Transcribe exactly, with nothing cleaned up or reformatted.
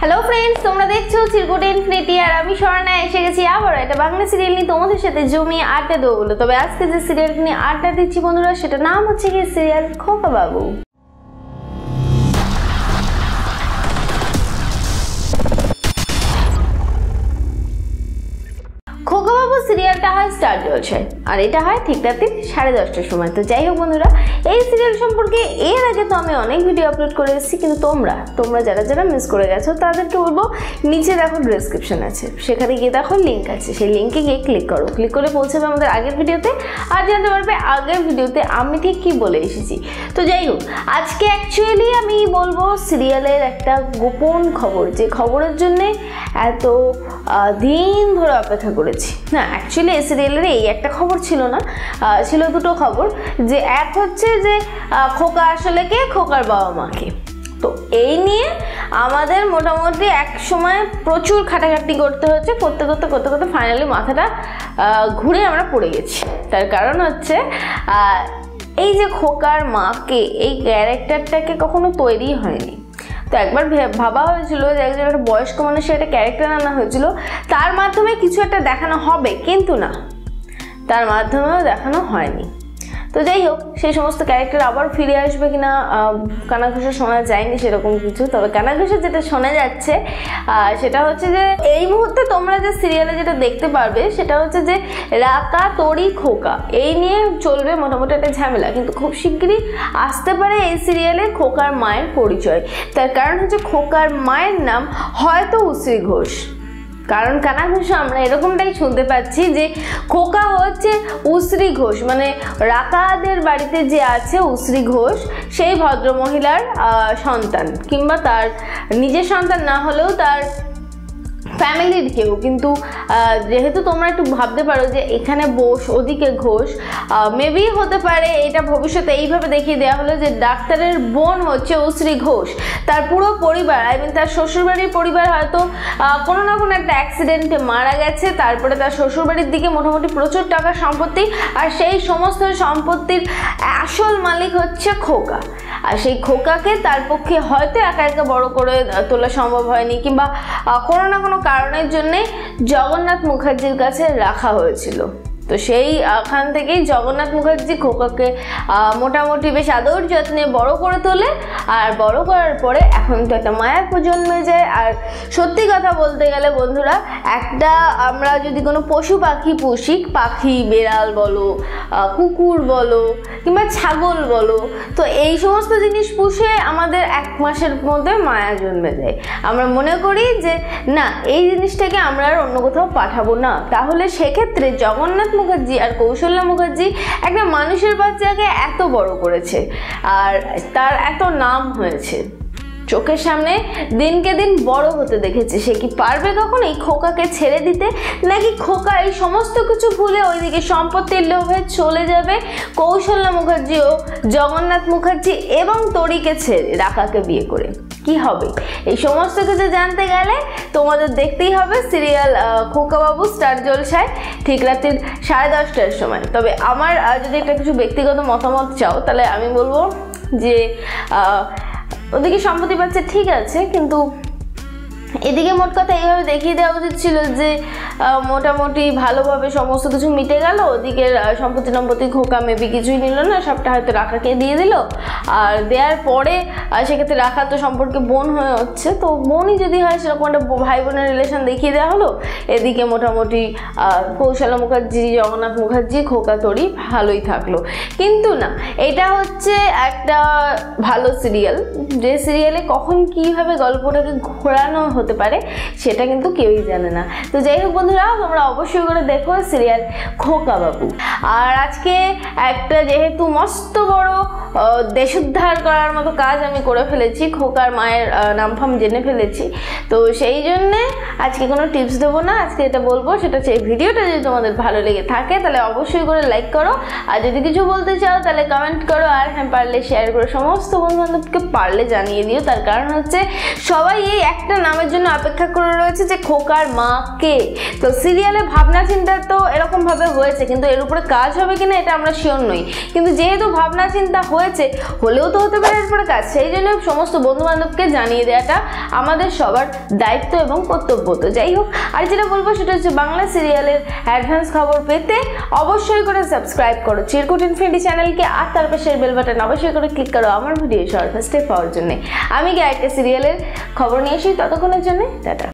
Hello friends তোমরা দেখছো চিরকুট infinity আর আমি স্বর্ণা এসে গেছি আবার একটা বাংলা সিরিয়াল নিয়ে তোমাদের সাথে জমিয়ে আড্ডা দেবো বলে। তবে আজকে যে সিরিয়ালটা নিয়ে আড্ডা দিচ্ছি বন্ধুরা সেটা নাম হচ্ছে কি সিরিয়াল খোকাবাবু। খোকাবাবু সিরিয়ালটা হয় স্টার জলসায় আর এটা হয় ঠিক রাতে সাড়ে দশটার সময়। তো যাই হোক বন্ধুরা, এই সিরিয়াল সম্পর্কে এর আগে তো আমি অনেক ভিডিও আপলোড করে এসেছি, কিন্তু তোমরা তোমরা যারা যারা মিস করে গেছো তাদেরকে বলবো নিচে দেখো ডেসক্রিপশন আছে, সেখানে গিয়ে দেখো লিঙ্ক আছে, সেই লিঙ্কে গিয়ে ক্লিক করো, ক্লিক করে পৌঁছাবে আমাদের আগের ভিডিওতে আর জানতে পারবে আগের ভিডিওতে আমি ঠিক কী বলে এসেছি। তো যাই হোক, আজকে অ্যাকচুয়ালি আমি বলবো সিরিয়ালের একটা গোপন খবর, যে খবরের জন্যে এত দিন ধরে অপেক্ষা করেছি। না অ্যাকচুয়ালি এই সিরিয়ালের এই একটা খবর ছিল না, ছিল দুটো খবর। যে এক হচ্ছে যে খোকা আসলে কে, খোকার বাবা মাকে। তো এই নিয়ে আমাদের মোটামুটি এক সময় প্রচুর খাটাখাটি করতে হচ্ছে, করতে করতে করতে করতে ফাইনালি মাথাটা ঘুরে আমরা পড়ে গেছি। তার কারণ হচ্ছে এই যে খোকার মাকে, এই ক্যারেক্টারটাকে কখনো তৈরি হয়নি। তো একবার ভাবা হয়েছিল যে একজন একটা বয়স্ক মানুষের একটা ক্যারেক্টার আনা হয়েছিল, তার মাধ্যমে কিছু একটা দেখানো হবে, কিন্তু না, তার মাধ্যমেও দেখানো হয়নি। তো যাই হোক, সেই সমস্ত ক্যারেক্টার আবার ফিরে আসবে কিনা কানাঘুষো শোনা যায়নি সেরকম কিছু। তবে কানাঘুষো যেটা শোনা যাচ্ছে সেটা হচ্ছে যে এই মুহূর্তে তোমরা যে সিরিয়ালে যেটা দেখতে পারবে সেটা হচ্ছে যে রাকা তরি খোকা, এই নিয়ে চলবে মোটামুটি একটা ঝামেলা। কিন্তু খুব শিগগিরই আসতে পারে এই সিরিয়ালে খোকার মায়ের পরিচয়। তার কারণ হচ্ছে খোকার মায়ের নাম হয়তো উশ্রী ঘোষ। কারণ কানাঘুষো আমরা এরকমটাই শুনতে পাচ্ছি যে খোকা হচ্ছে উশ্রী ঘোষ, মানে রাকাদের বাড়িতে যে আছে উশ্রী ঘোষ সেই ভদ্রমহিলার সন্তান, কিংবা তার নিজের সন্তান না হলেও তার ফ্যামিলির কেউ। কিন্তু যেহেতু তোমরা একটু ভাবতে পারো যে এখানে বোস ওদিকে ঘোষ, মেবি হতে পারে এটা ভবিষ্যতে এইভাবে দেখিয়ে দেওয়া হলো যে ডাক্তারের বোন হচ্ছে উশ্রী ঘোষ, তার পুরো পরিবার, আই মিন তার শ্বশুরবাড়ির পরিবার হয়তো কোনো না কোনো একটা অ্যাক্সিডেন্টে মারা গেছে। তারপরে তার শ্বশুরবাড়ির দিকে মোটামুটি প্রচুর টাকা সম্পত্তি, আর সেই সমস্ত সম্পত্তির আসল মালিক হচ্ছে খোকা। আর সেই খোকাকে তার পক্ষে হয়তো একা একা বড় করে তোলা সম্ভব হয়নি, কিংবা কোনো না কোনো কারণের জন্যে জগন্নাথ মুখার্জির কাছে রাখা হয়েছিল। তো সেই ওখান থেকেই জগন্নাথ মুখার্জি খোকাকে মোটামুটি বেশ আদর যত্নে বড় করে তোলে, আর বড় করার পরে এখন তো একটা মায়ার জন্মে যায়। আর সত্যি কথা বলতে গেলে বন্ধুরা, একটা আমরা যদি কোনো পশু পাখি পুষি, পাখি বেড়াল বলো, কুকুর বলো, কিংবা ছাগল বলো, তো এই সমস্ত জিনিস পুষে আমাদের এক মাসের মধ্যে মায়া জন্মে যায়। আমরা মনে করি যে না, এই জিনিসটাকে আমরা আর অন্য কোথাও পাঠাবো না। তাহলে সেক্ষেত্রে জগন্নাথ মুখার্জি আর কৌশল্যা মুখার্জি একটা মানুষের বাচ্চাকে এত বড় করেছে আর তার এত নাম হয়েছে, চোখের সামনে দিনকে দিন বড় হতে দেখেছে। সে কি পারবে কখন এই খোকাকে ছেড়ে দিতে, নাকি খোকা এই সমস্ত কিছু ভুলে ওইদিকে সম্পত্তির লোভে চলে যাবে কৌশল্যা মুখার্জি ও জগন্নাথ মুখার্জি এবং তরিকে ছেড়ে রাকাকে বিয়ে করে? কি হবে এই সমস্ত কিছু জানতে গেলে তোমাদের দেখতেই হবে সিরিয়াল খোকাবাবু স্টার জলসায় ঠিক রাত্রির সাড়ে দশটার সময়। তবে আমার যদি একটা কিছু ব্যক্তিগত মতামত চাও তাহলে আমি বলবো যে ওদিকে সম্পত্তি পাচ্ছে ঠিক আছে, কিন্তু এদিকে মোট কথা এইভাবে দেখিয়ে দেওয়া উচিত ছিল যে মোটামুটি ভালোভাবে সমস্ত কিছু মিটে গেল, ওদিকে সম্পত্তি সম্পত্তি খোকা মেবি কিছুই নিল না, সবটা হয়তো রাকাকে দিয়ে দিল। আর দেওয়ার পরে সেক্ষেত্রে রাখা তো সম্পর্কে বোন হয়ে হচ্ছে, তো বোনই যদি হয় সেরকম একটা ভাই বোনের রিলেশন দেখিয়ে দেওয়া হলো। এদিকে মোটামুটি কৌশল্যা মুখার্জি, জগন্নাথ মুখার্জি, খোকা তরি ভালোই থাকলো। কিন্তু না, এটা হচ্ছে একটা ভালো সিরিয়াল, যে সিরিয়ালে কখন কীভাবে গল্পটাকে ঘোরানো হতে পারে সেটা কিন্তু কেউই জানে না। তো যাই হোক বন্ধুরা, তোমরা অবশ্যই করে দেখো সিরিয়াল খোকাবাবু। আর আজকে একটা যেহেতু মস্ত বড় দেশোদ্ধার করার মতো কাজ আমি করে ফেলেছি, খোকার মায়ের নামফাম জেনে ফেলেছি, তো সেই জন্যে আজকে কোনো টিপস দেবো না। আজকে এটা বলবো সেটা হচ্ছে এই ভিডিওটা যদি তোমাদের ভালো লেগে থাকে তাহলে অবশ্যই করে লাইক করো, আর যদি কিছু বলতে চাও তাহলে কমেন্ট করো, আর হ্যাঁ পারলে শেয়ার করো, সমস্ত বন্ধু বান্ধবকে পারলে জানিয়ে দিও। তার কারণ হচ্ছে সবাই এই একটা নামের খবরের জন্য অপেক্ষা করে রয়েছে যে খোকার মা কে। তো সিরিয়ালে ভাবনা চিন্তা তো এরকম ভাবে হয়েছে, কিন্তু এর উপরে কাজ হবে কিনা এটা আমরা শিওর নই। কিন্তু যেহেতু ভাবনা চিন্তা হয়েছে, হলেও তো হতে পারে এর উপরে কাজ, সেই জন্য সমস্ত বন্ধু বান্ধবকে জানিয়ে দেওয়াটা আমাদের সবার দায়িত্ব এবং কর্তব্য। তো যাই হোক, আর যেটা বলবো সেটা হচ্ছে বাংলা সিরিয়ালের অ্যাডভান্স খবর পেতে অবশ্যই করে সাবস্ক্রাইব করো চিরকুট ইনফিনিটি চ্যানেলকে, আর তার পাশের বেল বাটন অবশ্যই করে ক্লিক করো আমার ভিডিও সবার ফার্স্টে পাওয়ার জন্য। আমি কি একটা সিরিয়ালের খবর নিয়ে আসি ততক্ষণের জন্য, টাটা।